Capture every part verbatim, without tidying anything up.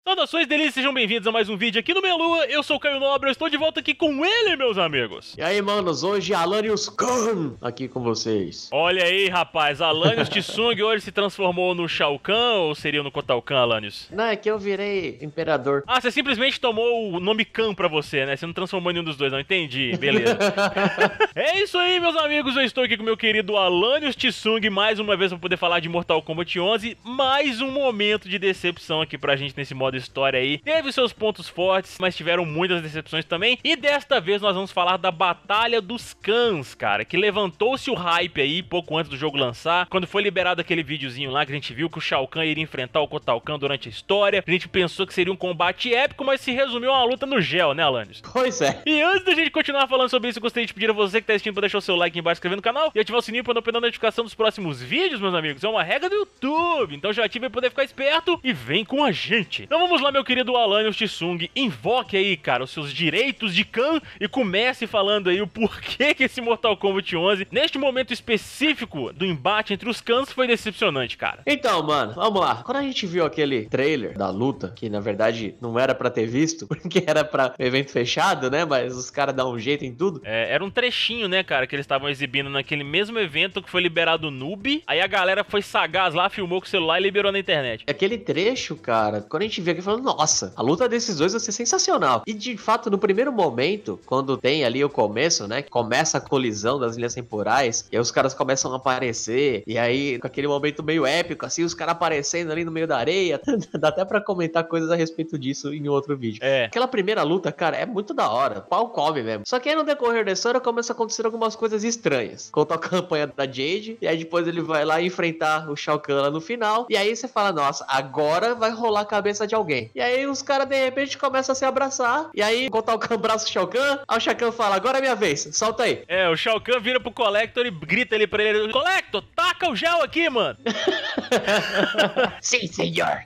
Saudações delícias, sejam bem-vindos a mais um vídeo aqui no Meia Lua. Eu sou o Caio Nobre, eu estou de volta aqui com ele, meus amigos. E aí, manos, hoje Alanios Khan aqui com vocês. Olha aí, rapaz, Alanios Tsung hoje se transformou no Shao Kahn ou seria no Kotal Kahn, Alanios? Não, é que eu virei imperador. Ah, você simplesmente tomou o nome Kahn pra você, né? Você não transformou em nenhum dos dois, não entendi, beleza. É isso aí, meus amigos, eu estou aqui com o meu querido Alanios Tsung mais uma vez pra poder falar de Mortal Kombat onze. Mais um momento de decepção aqui pra gente nesse modo história aí. Teve seus pontos fortes, mas tiveram muitas decepções também. E desta vez nós vamos falar da Batalha dos Khans, cara, que levantou-se o hype aí pouco antes do jogo lançar, quando foi liberado aquele videozinho lá que a gente viu que o Shao Kahn iria enfrentar o Kotal Kahn durante a história. A gente pensou que seria um combate épico, mas se resumiu a uma luta no gel, né, Alanios? Pois é. E antes da gente continuar falando sobre isso, eu gostaria de pedir a você que tá assistindo pra deixar o seu like aqui embaixo, se inscrever no canal e ativar o sininho pra não perder a notificação dos próximos vídeos, meus amigos. É uma regra do YouTube, então já ativa aí pra poder ficar esperto e vem com a gente. Então vamos lá, meu querido Alanios Tsung, invoque aí, cara, os seus direitos de Kahn e comece falando aí o porquê que esse Mortal Kombat onze, neste momento específico do embate entre os Khans, foi decepcionante, cara. Então, mano, vamos lá. Quando a gente viu aquele trailer da luta, que na verdade não era pra ter visto, porque era pra evento fechado, né, mas os caras dão um jeito em tudo. É, era um trechinho, né, cara, que eles estavam exibindo naquele mesmo evento que foi liberado no Noob, aí a galera foi sagaz lá, filmou com o celular e liberou na internet. Aquele trecho, cara, quando a gente viu aqui, falando, nossa, a luta desses dois vai ser sensacional. E de fato, no primeiro momento, quando tem ali o começo, né, que começa a colisão das linhas temporais, e aí os caras começam a aparecer, e aí com aquele momento meio épico, assim, os caras aparecendo ali no meio da areia, dá até pra comentar coisas a respeito disso em outro vídeo. É. Aquela primeira luta, cara, é muito da hora, pau come mesmo. Só que aí no decorrer da história começa a acontecer algumas coisas estranhas. Conta a campanha da Jade, e aí depois ele vai lá enfrentar o Shao Kahn lá no final, e aí você fala, nossa, agora vai rolar a cabeça de alguém. E aí os caras de repente começam a se abraçar, e aí contar o abraça o Shao Kahn, aí o Shao Kahn fala, agora é minha vez, solta aí. É, o Shao Kahn vira pro Collector e grita ali pra ele, Collector, taca o gel aqui, mano. Sim, senhor.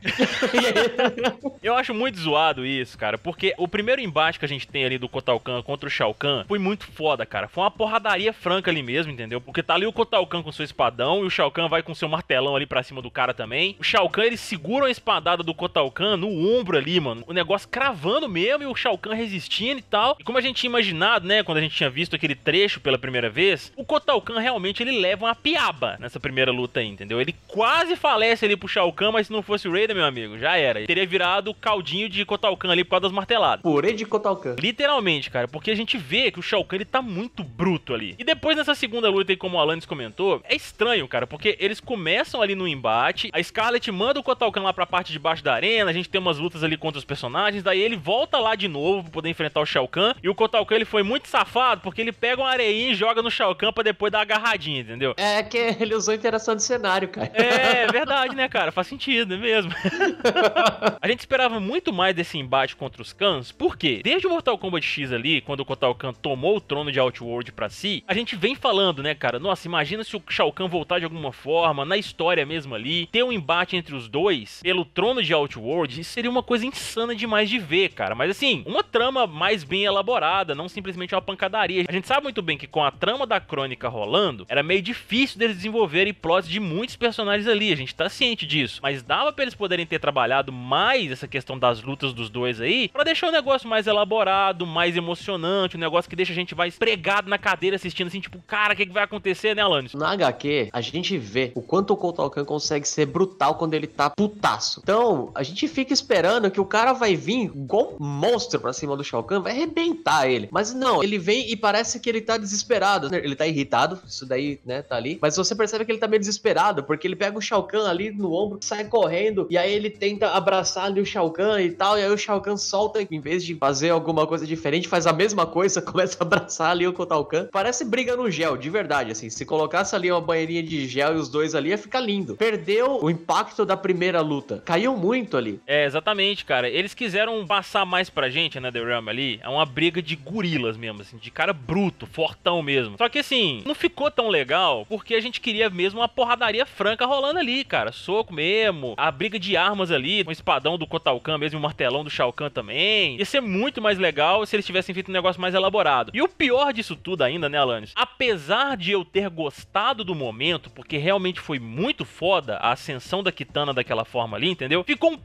Eu acho muito zoado isso, cara, porque o primeiro embate que a gente tem ali do Kotal Kahn contra o Shao Kahn foi muito foda, cara. Foi uma porradaria franca ali mesmo, entendeu? Porque tá ali o Kotal Kahn com seu espadão e o Shao Kahn vai com seu martelão ali pra cima do cara também. O Shao Kahn, ele segura a espadada do Kotal Kahn no ombro ali, mano. O negócio cravando mesmo e o Shao Kahn resistindo e tal. E como a gente tinha imaginado, né, quando a gente tinha visto aquele trecho pela primeira vez, o Kotal Kahn realmente ele leva uma piaba nessa primeira luta aí, entendeu? Ele quase falece ali pro Shao Kahn, mas se não fosse o Raiden, meu amigo, já era. Ele teria virado caldinho de Kotal Kahn ali por causa das marteladas. Purê de Kotal Kahn. Literalmente, cara, porque a gente vê que o Shao Kahn, ele tá muito bruto ali. E depois nessa segunda luta aí, como o Alanios comentou, é estranho, cara, porque eles começam ali no embate, a Scarlet manda o Kotal Kahn lá pra parte de baixo da arena, a gente tem umas lutas ali contra os personagens, daí ele volta lá de novo pra poder enfrentar o Shao Kahn, e o Kotal Kahn, ele foi muito safado, porque ele pega uma areinha e joga no Shao Kahn pra depois dar uma agarradinha, entendeu? É que ele usou interação de cenário, cara. É, verdade, né, cara? Faz sentido, é mesmo. A gente esperava muito mais desse embate contra os Khans, por quê? Desde o Mortal Kombat X ali, quando o Kotal Kahn tomou o trono de Outworld pra si, a gente vem falando, né, cara? Nossa, imagina se o Shao Kahn voltar de alguma forma, na história mesmo ali, ter um embate entre os dois pelo trono de Outworld, isso seria uma coisa insana demais de ver, cara. Mas assim, uma trama mais bem elaborada, não simplesmente uma pancadaria. A gente sabe muito bem que com a trama da crônica rolando, era meio difícil deles desenvolverem plots de muitos personagens ali, a gente tá ciente disso. Mas dava pra eles poderem ter trabalhado mais essa questão das lutas dos dois aí, pra deixar o negócio mais elaborado, mais emocionante, um negócio que deixa a gente mais pregado na cadeira assistindo assim, tipo, cara, o que, que vai acontecer, né, Alanios? Na H Q, a gente vê o quanto o Kotal Kahn consegue ser brutal quando ele tá putaço. Então, a gente fica esperando que o cara vai vir igual um monstro pra cima do Shao Kahn, vai arrebentar ele. Mas não, ele vem e parece que ele tá desesperado. Ele tá irritado, isso daí, né, tá ali. Mas você percebe que ele tá meio desesperado, porque ele pega o Shao Kahn ali no ombro, sai correndo, e aí ele tenta abraçar ali o Shao Kahn e tal, e aí o Shao Kahn solta, em vez de fazer alguma coisa diferente, faz a mesma coisa, começa a abraçar ali o Kotal Kahn. Parece briga no gel, de verdade, assim. Se colocasse ali uma banheirinha de gel e os dois ali, ia ficar lindo. Perdeu o impacto da primeira luta. Caiu muito ali. É, exatamente, cara. Eles quiseram passar mais pra gente, né, The Realm ali, é uma briga de gorilas mesmo, assim, de cara bruto, fortão mesmo. Só que assim, não ficou tão legal, porque a gente queria mesmo uma porradaria franca rolando ali, cara. Soco mesmo, a briga de armas ali, com o espadão do Kotal Kahn mesmo, o martelão do Shao Kahn também. Ia ser muito mais legal se eles tivessem feito um negócio mais elaborado. E o pior disso tudo ainda, né, Alanios? Apesar de eu ter gostado do momento, porque realmente foi muito foda a ascensão da Kitana daquela forma ali, entendeu? Ficou um pouco zoado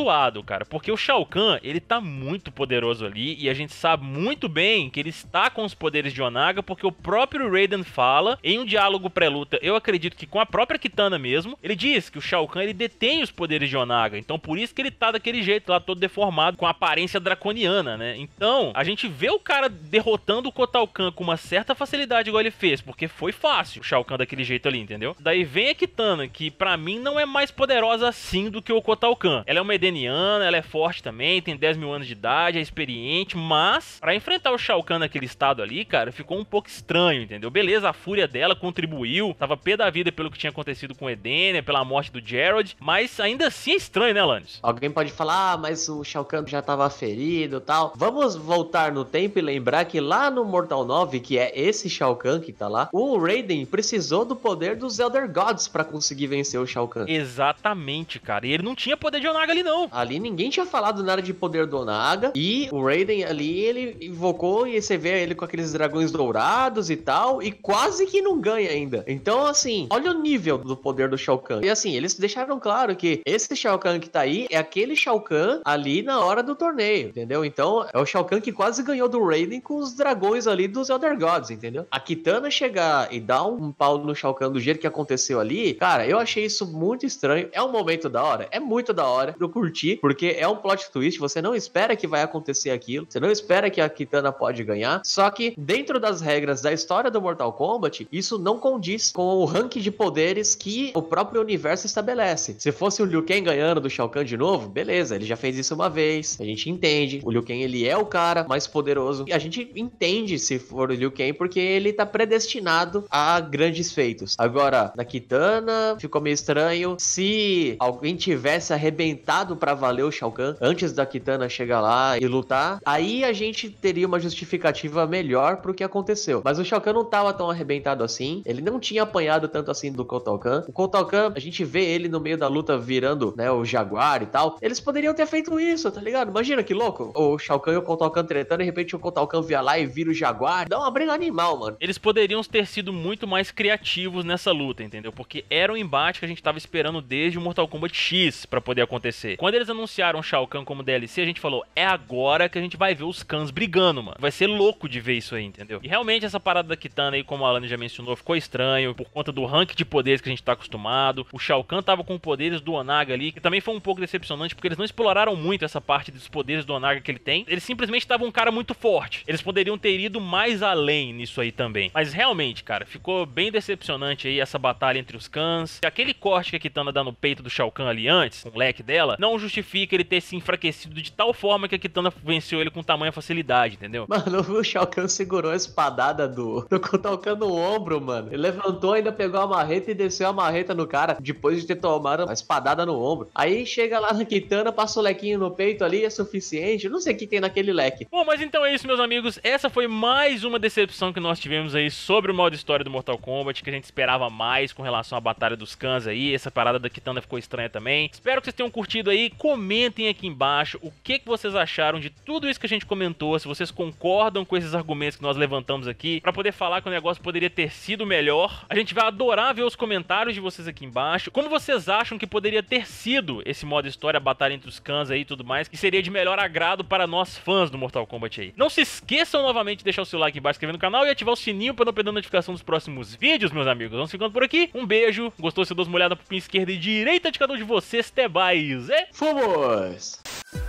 zoado, cara, porque o Shao Kahn, ele tá muito poderoso ali, e a gente sabe muito bem que ele está com os poderes de Onaga, porque o próprio Raiden fala, em um diálogo pré-luta, eu acredito que com a própria Kitana mesmo, ele diz que o Shao Kahn, ele detém os poderes de Onaga, então por isso que ele tá daquele jeito lá, todo deformado, com a aparência draconiana, né? Então, a gente vê o cara derrotando o Kotal Kahn com uma certa facilidade, igual ele fez, porque foi fácil o Shao Kahn daquele jeito ali, entendeu? Daí vem a Kitana, que pra mim não é mais poderosa assim do que o Kotal Kahn. Ela é uma Edeniana, ela é forte também, tem dez mil anos de idade, é experiente, mas pra enfrentar o Shao Kahn naquele estado ali, cara, ficou um pouco estranho, entendeu? Beleza, a fúria dela contribuiu, tava pé da vida pelo que tinha acontecido com Edenia, pela morte do Gerald, mas ainda assim é estranho, né, Lannis? Alguém pode falar, ah, mas o Shao Kahn já tava ferido e tal. Vamos voltar no tempo e lembrar que lá no Mortal nove, que é esse Shao Kahn que tá lá, o Raiden precisou do poder dos Elder Gods pra conseguir vencer o Shao Kahn. Exatamente, cara. E ele não tinha poder de Onaga ali, não. Ali ninguém tinha falado nada de poder do Onaga, e o Raiden ali, ele invocou, e você vê ele com aqueles dragões dourados e tal, e quase que não ganha ainda. Então, assim, olha o nível do poder do Shao Kahn. E assim, eles deixaram claro que esse Shao Kahn que tá aí é aquele Shao Kahn ali na hora do torneio, entendeu? Então, é o Shao Kahn que quase ganhou do Raiden com os dragões ali dos Elder Gods, entendeu? A Kitana chegar e dar um pau no Shao Kahn do jeito que aconteceu ali, cara, eu achei isso muito estranho. É um momento da hora, é muito da hora, eu curti, porque é um plot twist, você não espera que vai acontecer aquilo, você não espera que a Kitana pode ganhar, só que dentro das regras da história do Mortal Kombat, isso não condiz com o ranking de poderes que o próprio universo estabelece. Se fosse o Liu Kang ganhando do Shao Kahn de novo, beleza, ele já fez isso uma vez, a gente entende, o Liu Kang ele é o cara mais poderoso, e a gente entende se for o Liu Kang, porque ele tá predestinado a grandes feitos. Agora, na Kitana, ficou meio estranho, se alguém tivesse arrebentado pra valer o Shao Kahn, antes da Kitana chegar lá e lutar, aí a gente teria uma justificativa melhor pro que aconteceu. Mas o Shao Kahn não tava tão arrebentado assim, ele não tinha apanhado tanto assim do Kotal Kahn. O Kotal Kahn, a gente vê ele no meio da luta virando, né, o Jaguar e tal. Eles poderiam ter feito isso, tá ligado? Imagina que louco. O Shao Kahn e o Kotal Kahn tretando, de repente o Kotal Kahn via lá e vira o Jaguar. Dá uma briga animal, mano. Eles poderiam ter sido muito mais criativos nessa luta, entendeu? Porque era um embate que a gente tava esperando desde o Mortal Kombat X pra poder acontecer. Quando eles anunciaram o Shao Kahn como D L C, a gente falou, é agora que a gente vai ver os Khans brigando, mano. Vai ser louco de ver isso aí, entendeu? E realmente essa parada da Kitana aí, como a Alane já mencionou, ficou estranho por conta do rank de poderes que a gente tá acostumado. O Shao Kahn tava com poderes do Onaga ali, que também foi um pouco decepcionante, porque eles não exploraram muito essa parte dos poderes do Onaga que ele tem. Ele simplesmente tava um cara muito forte. Eles poderiam ter ido mais além nisso aí também. Mas realmente, cara, ficou bem decepcionante aí essa batalha entre os Khans. Aquele corte que a Kitana dá no peito do Shao Kahn ali antes, com o leque dela, não justifica ele ter se enfraquecido de tal forma que a Kitana venceu ele com tamanha facilidade, entendeu? Mano, o Shao Kahn segurou a espadada do, do Kotal Kahn no ombro, mano. Ele levantou, ainda pegou a marreta e desceu a marreta no cara, depois de ter tomado a espadada no ombro. Aí chega lá na Kitana, passa o lequinho no peito ali, é suficiente. Eu não sei o que tem naquele leque. Bom, mas então é isso, meus amigos. Essa foi mais uma decepção que nós tivemos aí sobre o modo história do Mortal Kombat, que a gente esperava mais com relação à batalha dos Khans aí. Essa parada da Kitana ficou estranha também. Espero que vocês tenham curtido aí. Comentem aqui embaixo o que, que vocês acharam de tudo isso que a gente comentou, se vocês concordam com esses argumentos que nós levantamos aqui, pra poder falar que o negócio poderia ter sido melhor. A gente vai adorar ver os comentários de vocês aqui embaixo. Como vocês acham que poderia ter sido esse modo história, a batalha entre os Khans aí e tudo mais, que seria de melhor agrado para nós fãs do Mortal Kombat aí. Não se esqueçam novamente de deixar o seu like embaixo, inscrever no canal e ativar o sininho para não perder a notificação dos próximos vídeos, meus amigos. Vamos ficando por aqui. Um beijo. Gostou? Se dou uma olhada pro pin esquerda e direita de cada um de vocês. Até mais. E... Fomos!